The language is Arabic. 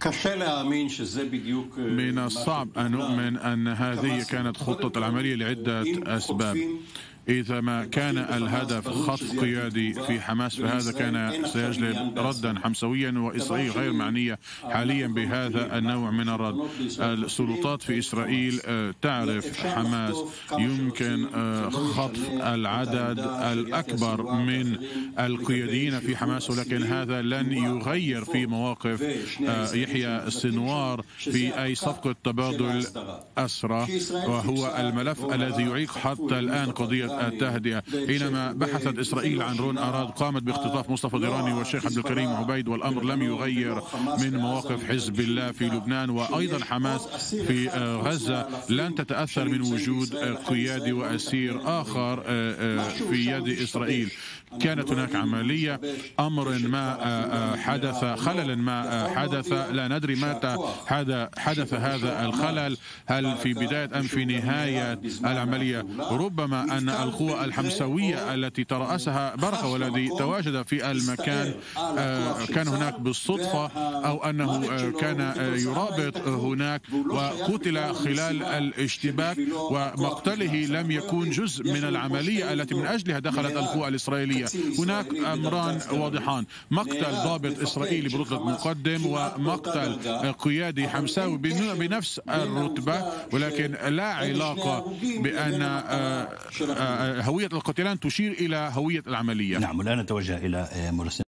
من الصعب أن نؤمن أن هذه كانت خطة العملية لعدة أسباب. إذا ما كان الهدف خطف قيادي في حماس فهذا كان سيجلب ردا حمسويا، وإسرائيل غير معنية حاليا بهذا النوع من الرد. السلطات في إسرائيل تعرف حماس يمكن خطف العدد الأكبر من القياديين في حماس، ولكن هذا لن يغير في مواقف يحيى السنوار في أي صفقة تبادل أسرى، وهو الملف الذي يعيق حتى الآن قضية التهدئة. حينما بحثت إسرائيل عن رون أراد قامت باختطاف مصطفى دراني والشيخ عبد الكريم عبيد، والأمر لم يغير من مواقف حزب الله في لبنان، وأيضا حماس في غزة لن تتأثر من وجود قيادي وأسير آخر في يد إسرائيل. كانت هناك عملية، أمر ما حدث، خلل ما حدث، لا ندري متى حدث هذا الخلل، هل في بداية أم في نهاية العملية. ربما أن القوى الحمسوية التي ترأسها بركة والذي تواجد في المكان كان هناك بالصدفة، أو أنه كان يرابط هناك وقتل خلال الاشتباك، ومقتله لم يكون جزء من العملية التي من أجلها دخلت القوى الإسرائيلية. هناك أمران واضحان: مقتل ضابط إسرائيلي برتبة مقدم، ومقتل قيادي حمساوي بنفس الرتبة، ولكن لا علاقة بأن هوية القتلان تشير إلى هوية العملية. نعم، والآن نتوجه إلى مراسلنا